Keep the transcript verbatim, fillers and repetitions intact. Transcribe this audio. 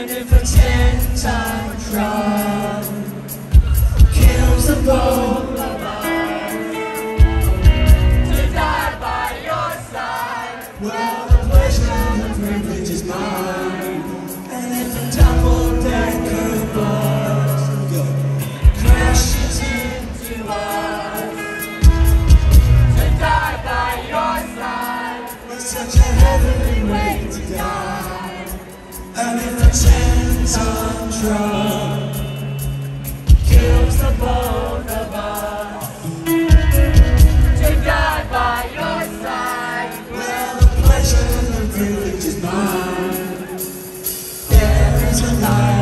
And if a ten-ton truck kills the both of us to die by your side, well, the pleasure and the privilege is mine. And if a double-decker bus crashes into us to die by your side, it's such a heavenly way to die. And if a ten-ton truck kills the both of us to die by your side, well, the pleasure and the privilege is mine. There is a light.